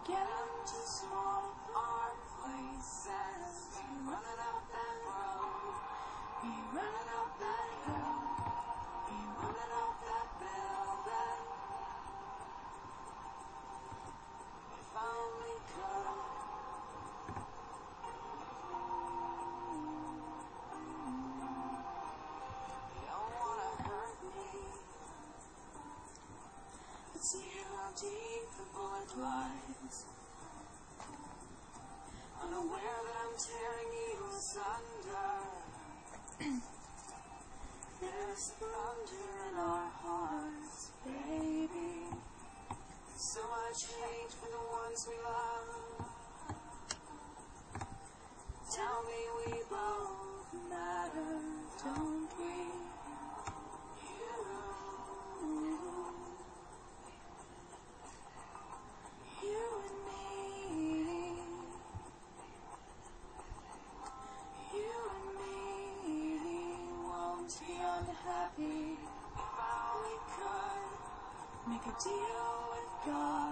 Getting too small, our places. Be running up that road, be running up that hill, be running up that building. If I only could. You don't wanna hurt me. See how deep the bullet lies. Unaware that I'm tearing you asunder. There's thunder in our hearts, baby. So much hate for the ones we love. Tell me we both matter, don't we? Happy if I only could make a deal with God.